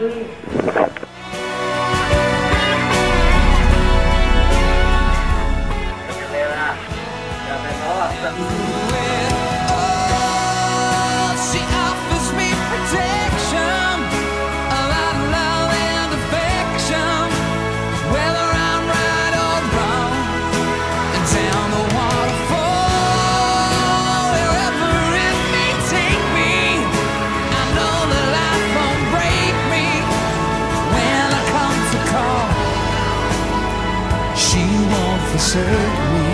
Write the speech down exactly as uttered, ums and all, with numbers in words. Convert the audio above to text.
She offers me protection, a lot of love and affection, whether I'm right or wrong. And down the waterfall, wherever it may take me, I know that life won't break me when I come to call. She won't forsake me.